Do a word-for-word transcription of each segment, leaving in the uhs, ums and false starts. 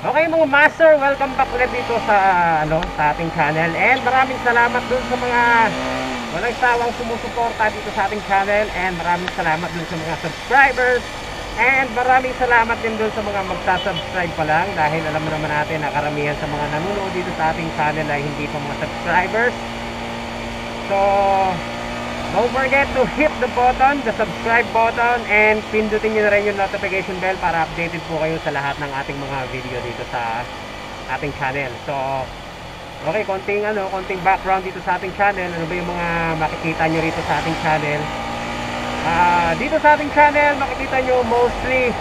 Okay mga master, welcome back ulit dito sa ano sa ating channel. And maraming salamat dun sa mga walang sawang sumusuporta dito sa ating channel. And maraming salamat dun sa mga subscribers. And maraming salamat din dun sa mga magsa-subscribe pa lang. Dahil alam mo naman natin na karamihan sa mga nanonood dito sa ating channel ay hindi pa mga subscribers. So don't forget to hit the button, the subscribe button, and pindutin nyo na rin yung notification bell para updated po kayo sa lahat ng ating mga video dito sa ating channel. So, okay, konting ano, konting background dito sa ating channel. Ano ba yung mga makikita nyo rito sa ating channel? Uh, dito sa ating channel, makikita nyo mostly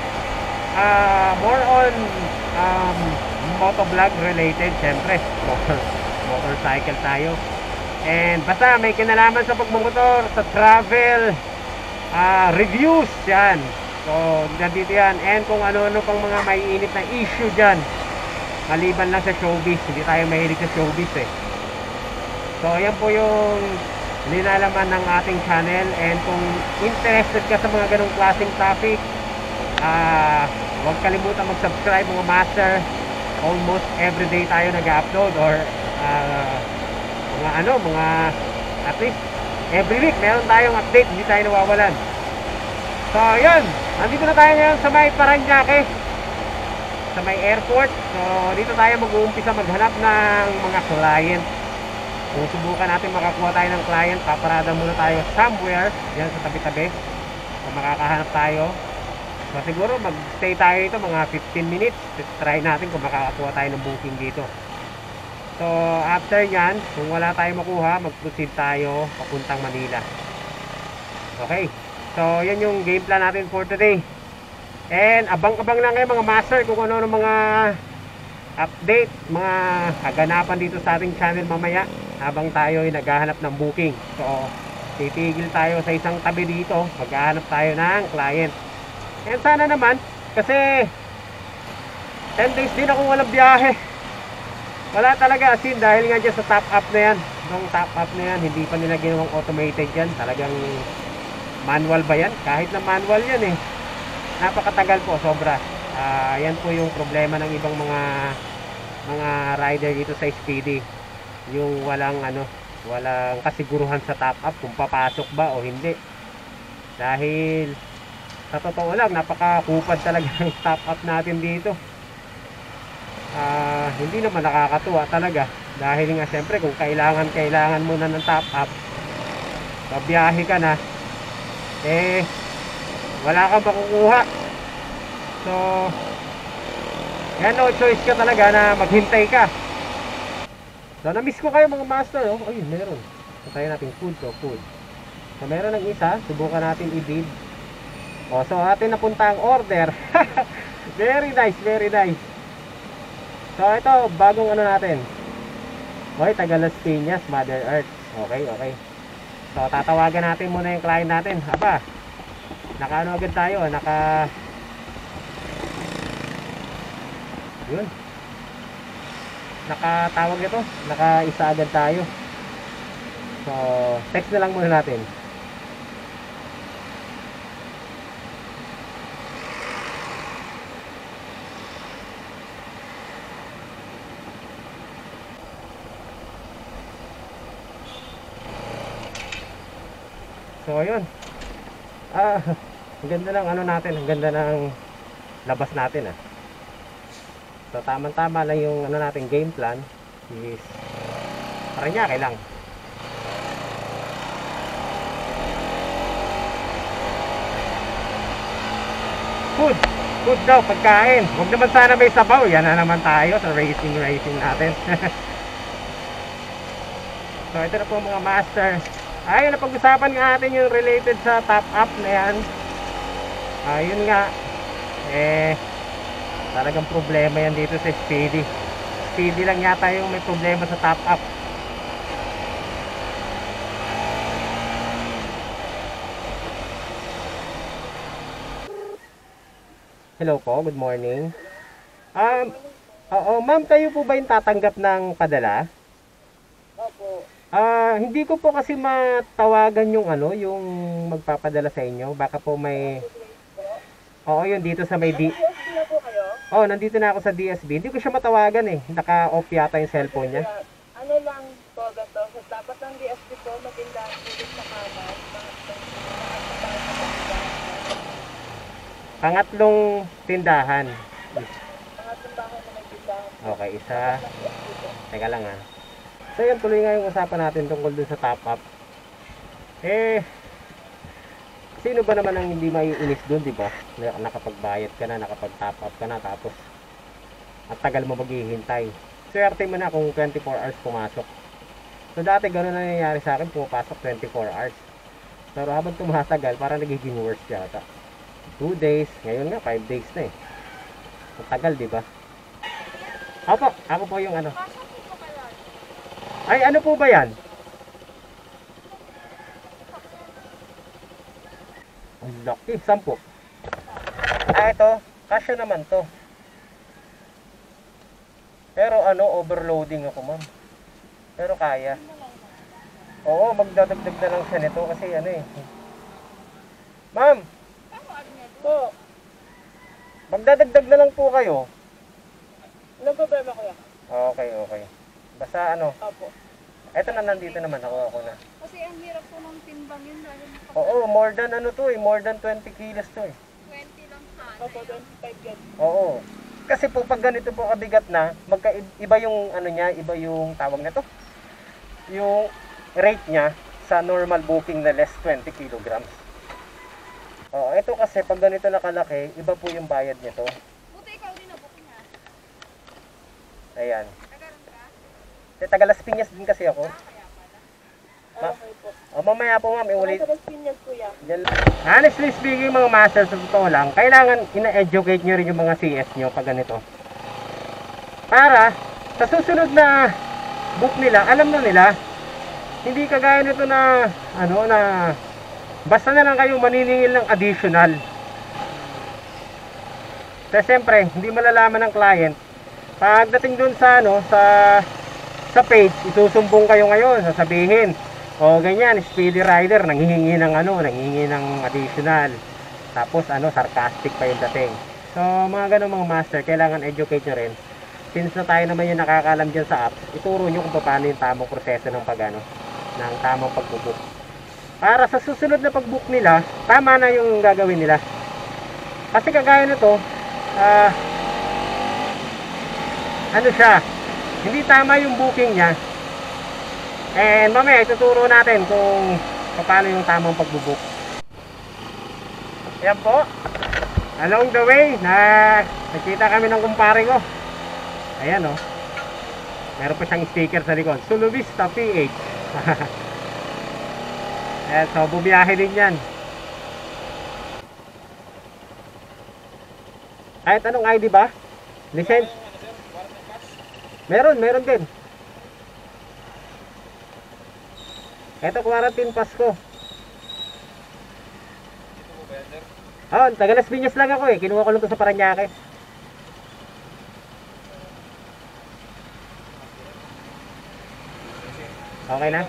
uh, more on um, motovlog related. Siyempre, motor, motorcycle tayo. And basta may kinalaman sa pagmumotor, sa travel, uh, reviews, yan. So, nandito yan. And kung ano-ano pang mga maiinit na issue dyan. Maliban lang sa showbiz. Hindi tayo mahilig sa showbiz eh. So, yan po yung nilalaman ng ating channel. And kung interested ka sa mga ganong klaseng topic, uh, huwag kalimutan mag-subscribe mga master. Almost everyday tayo nag-upload or uh, mga ano, mga at least every week meron tayong update, hindi tayo nawawalan. So yun, nandito na tayo ngayon sa may Paranaque, sa may airport. So dito tayo mag-uumpisa maghanap ng mga client. Kung subukan natin makakuha tayo ng client, paparada muna tayo somewhere yan sa tabi-tabi. So makakahanap tayo. So siguro mag-stay tayo dito mga fifteen minutes. Try natin kung makakakuha tayo ng booking dito. So after nyan, kung wala tayong makuha, mag-proceed tayo papuntang Manila. Okay, so yan yung game plan natin for today. And abang-abang lang kayo mga master kung ano ng mga update, mga kaganapan dito sa ating channel mamaya habang tayo ay naghahanap ng booking. So titigil tayo sa isang tabi dito, maghahanap tayo ng client. And sana naman, kasi ten days din akong walang biyahe. Wala talaga asin dahil nga dyan sa top up na yan. Itong top up na yan, hindi pa nila ginawang automated yan. Talagang manual ba yan? Kahit na manual yan eh. Napakatagal po, sobra. uh, Yan po yung problema ng ibang mga mga rider dito sa Speedy. Yung walang ano, walang kasiguruhan sa top up kung papasok ba o hindi. Dahil sa totoo lang, napakakupad talaga ng top up natin dito. Uh, hindi naman nakakatuwa talaga dahil nga siyempre kung kailangan kailangan mo na ng top up, pabiyahe ka na, eh wala kang makukuha. So yan, no choice ka talaga na maghintay ka. So na-miss ko kayo mga master. Oh, ayun, meron. Patayin natin food to food. So meron ng isa, subukan natin i-bid. Oh, so atin napunta ang order. Very nice, very nice. So ito, bagong ano natin. Okay, taga Las Piñas, Mother Earth. Okay, okay. So tatawagan natin muna yung client natin. Aba, naka ano agad tayo, naka yun, nakatawag ito, naka-isa agad tayo. So text na lang muna natin. So ayun, ah, ang ganda ng ano natin, ang ganda ng labas natin ah. So tamang tama lang yung ano natin game plan is Paranaque lang. Food, food daw, pagkain. Huwag naman sana may sabaw, yan na naman tayo sa racing racing natin. So ito na po mga master. Ay, napag-usapan nga natin yung related sa top up na yan. Ayun nga, eh talagang problema yan dito sa Speedy. Speedy lang yata yung may problema sa top up. Hello po, good morning. Um, oo, ma'am, kayo po ba yung tatanggap ng padala? Opo. Ah, hindi ko po kasi matawagan yung ano, yung magpapadala sa inyo. Baka po may Oo, yun dito sa may di Oh, nandito na ako sa D S B. Hindi ko siya matawagan eh. Naka-off yata yung cellphone niya. Kaya, ano lang po, gato. So, dapat ang D S P po, maganda ulit sa kanan. Pangatlong tindahan. Pangatlong bahay na may tindahan. Okay, isa. Teka lang ah. So yan, tuloy nga yung usapan natin tungkol dun sa top up. Eh, sino ba naman ang hindi maiinis dun, di ba? Nakapagbayad ka na, nakapag-top up ka na, tapos at tagal mo maghihintay. Swerte mo na kung twenty-four hours pumasok. So dati gano'n na nangyayari sa akin, pumapasok twenty-four hours. Pero habang tumatagal, parang nagiging worse yata. two days, ngayon nga five days na eh. Ang tagal, di ba? Opo, ako po yung ano. Ay, ano po ba yan? Ang laki, sampo. Ah, ito, kasya naman to. Pero ano, overloading ako, ma'am. Pero kaya. Oo, magdadagdag na lang siya nito kasi ano eh. Ma'am! Po. Magdadagdag na lang po kayo. Anong problema kuya? Okay, okay. Basta ano, Opo. eto na nandito naman ako, ako na. Kasi ang hirap po ng timbang yun dahil Oo, more than ano to eh, more than twenty kilos to eh. twenty lang sana. Opo, twenty-five yan. Oo. Kasi po pag ganito po kabigat na, magka iba yung ano niya, iba yung tawag na to. Yung rate niya sa normal booking na less twenty kilograms. Oo, ito kasi pag ganito na kalaki, iba po yung bayad nito. Buti ikaw din na booking ha. Ayan. Nagaroon ka? Sa taga Las Piñas din kasi ako. Kaya pala. Ma- Okay po. O mamaya po ma'am, iulit. Sa Las Piñas kuya. Yan. Honestly speaking mga masters, sa totoo lang, kailangan ina-educate nyo rin yung mga C S nyo pag ganito. Para sa susunod na book nila, alam na nila. Hindi kagaya nito na ano na basta na lang kayo maniningil ng additional. Kasi siyempre, hindi malalaman ng client. Pagdating dun sa ano, sa sa page, isusumbong kayo ngayon, sasabihin, o ganyan, speedy rider, nanghihingi ng ano, nanghihingi ng additional. Tapos ano, sarcastic pa yung dating. So, mga ganun mga master, kailangan educate nyo rin. Since na tayo naman yung nakakalam dyan sa apps, ituro nyo kung paano yung tamang proseso ng pag ano, ng tamang pagbubook. Para sa susunod na pagbook nila, tama na yung gagawin nila. Kasi kagaya nito, ah, ano siya, hindi tama yung booking niya. And mamaya ituturo natin kung paano yung tamang pagbubook. Yan po. Along the way, na nakita kami ng kumpare ko. Ayan oh. Meron pa siyang sticker sa likod. Sulubista P H. Ayan, so bubiyahe din yan. Kahit anong I D ba? License? Meron, meron din. Ito quarantine pass ko. Oh, taga Las Piñas lang ako eh. Kinuha ko lang to sa Parañaque. Okay na?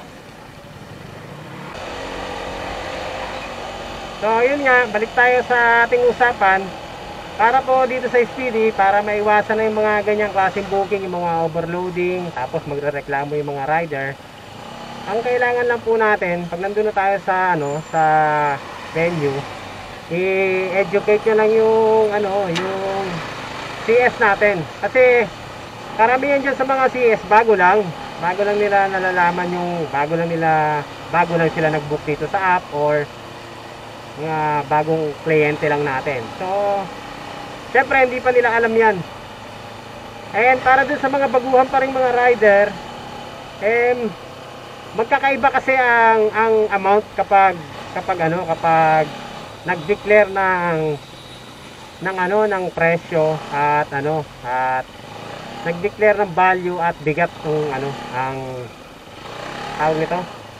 So, yun nga. Balik tayo sa ating usapan. Para po dito sa Speedy, para maiwasan na yung mga ganyang klaseng booking, yung mga overloading, tapos magrereklamo yung mga rider. Ang kailangan lang po natin, pag nandun na tayo sa ano, sa venue, i-educate nyo lang yung ano, yung C S natin. Kasi karamihan dyan sa mga C S, bago lang. Bago lang nila nalalaman yung, bago lang nila, bago lang sila nag-book dito sa app or mga bagong kliyente lang natin. So, syempre hindi pa nila alam yan. And para dun sa mga baguhan pa rin mga rider, eh, magkakaiba kasi ang ang amount kapag kapag ano kapag nag-declare ng ng ano ng presyo at ano at nag-declare ng value at bigat ng ano ang tawag nito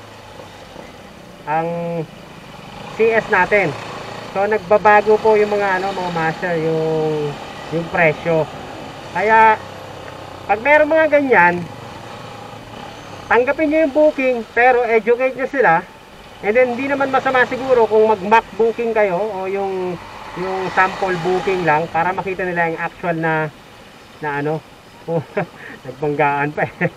ang C S natin. So nagbabago po yung mga ano mga master yung yung presyo. Kaya pag meron mga ganyan, tanggapin nyo yung booking pero educate nyo sila. And then hindi naman masama siguro kung mag-mock booking kayo o yung yung sample booking lang para makita nila yung actual na na ano. Oh, nagbanggaan pa eh.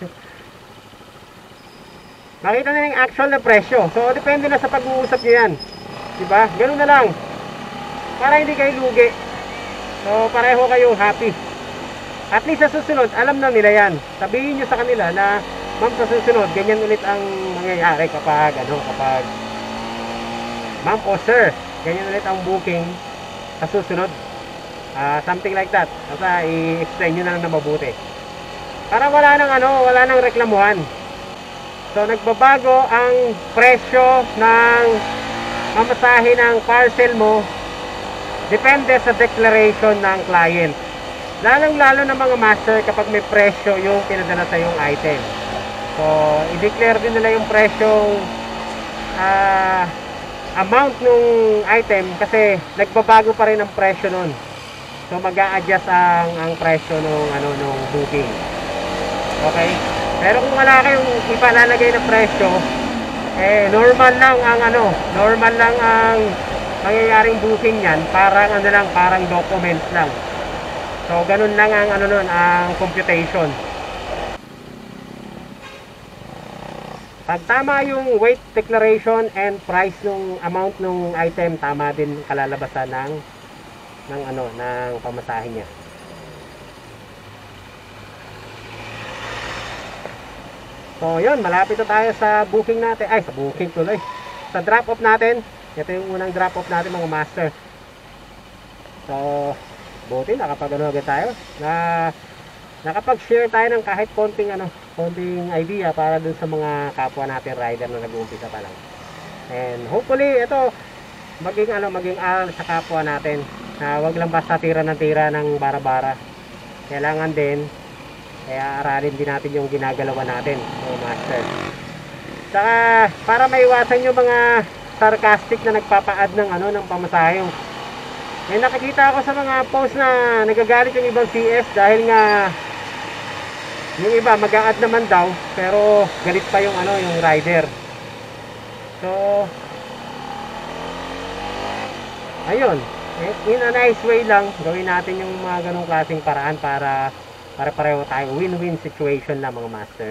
Makita nila yung actual na presyo. So depende na sa pag-uusap niyo yan. Diba? Ganun na lang. Para hindi kayo lugi. So pareho kayong happy. At least sa susunod, alam na nila yan. Sabihin nyo sa kanila na, ma'am, sa susunod, ganyan ulit ang mangyayari kapag, ano, kapag, ma'am o sir, ganyan ulit ang booking sa susunod. Uh, something like that. Basta i-explain nyo na lang na mabuti. Para wala nang, ano, wala nang reklamuhan. So, nagbabago ang presyo ng mamasahe ng parcel mo. Depende sa declaration ng client. Lalong-lalo na mga master kapag may presyo yung pinadala sa yung item. So, i-declare din nila yung presyong uh, amount ng item kasi nagbabago pa rin ang presyo nun. So, mag-a-adjust ang, ang presyo ng ano, nung booking. Okay? Pero kung wala kayong ipalalagay na presyo, eh, normal lang ang ano, normal lang ang mangyayaring booking yan. Parang ano lang, parang documents lang. So, ganun lang ang ano nun, ang computation. Pag tama yung weight declaration and price ng amount ng item, tama din kalalabasan ng ng ano, ng pamasahe niya. So, yun, malapit na tayo sa booking natin. Ay, sa booking tuloy. Sa drop off natin. Ito yung unang drop off natin, mga master. So, buti nakapag ano agad tayo. Na nakapag-share tayo ng kahit konting ano, konting idea para dun sa mga kapwa natin rider na nag-uumpisa pa lang. And hopefully ito maging ano, maging aral sa kapwa natin na wag lang basta tira ng tira ng bara-bara. Kailangan din kaya aralin din natin yung ginagalawan natin, mga master. Saka para maiwasan yung mga sarcastic na nagpapa-add ng ano ng pamasahe. May nakikita ako sa mga post na nagagalit yung ibang C S dahil nga yung iba mag-a-add naman daw pero galit pa yung ano yung rider. So ayun, in a nice way lang gawin natin yung mga ganong klaseng paraan para para pareho tayo win-win situation lang, mga master.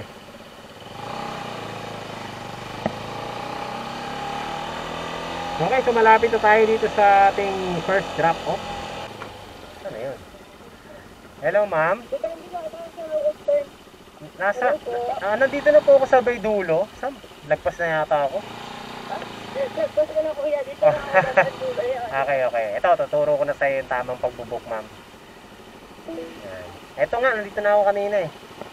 Okay, so malapit na tayo dito sa ating first drop off. Ano na yun? Hello, ma'am. Nasa, ah, nandito na po ako sa bay dulo. Sam, lagpas na yata ako. Lagpas ko na kuya, dito na ako dulo. Okay, okay. Ito, tuturo ko na sa'yo yung tamang pagbubuk, ma'am. Yan. Ito nga, nandito na ako kanina eh.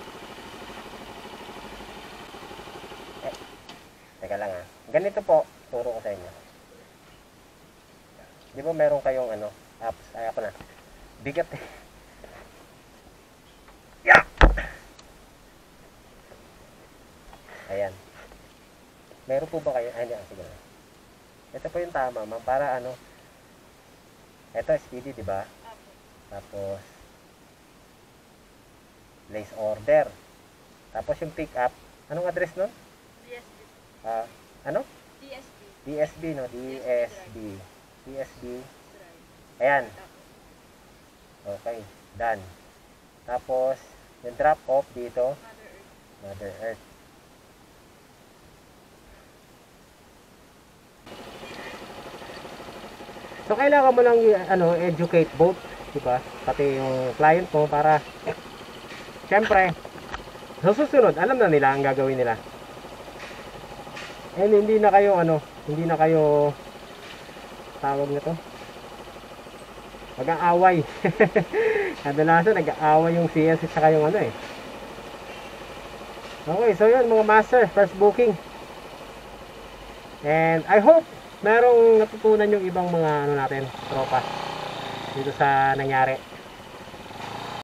eh. Teka lang ah. Ganito po, turo ko sa inyo. Di ba meron kayong ano, apps, ay ako na. Bigat eh. Yeah! Ayan. Meron po ba kayo? Ay, hindi. Sige na. Ito po yung tama, ma'am. Para ano. Ito, speedy, di ba? Tapos, place order. Tapos yung pick up. Anong address nun? D S B. Ah, ano? D S B. D S B, no? D S B. D S B. Ayan. Okay. Done. Tapos, yung drop off dito. Mother Earth. Mother Earth. So, kailangan mo lang ano, educate both, diba? Pati yung client mo para syempre, sa susunod, alam na nila ang gagawin nila. And hindi na kayo ano, hindi na kayo tawag nito. Mag-aaway. Kadalasan nag-aaway yung C S sa kayong ano eh. Okay, so yun mga master, first booking. And I hope merong natutunan yung ibang mga ano natin, tropa dito sa nangyari.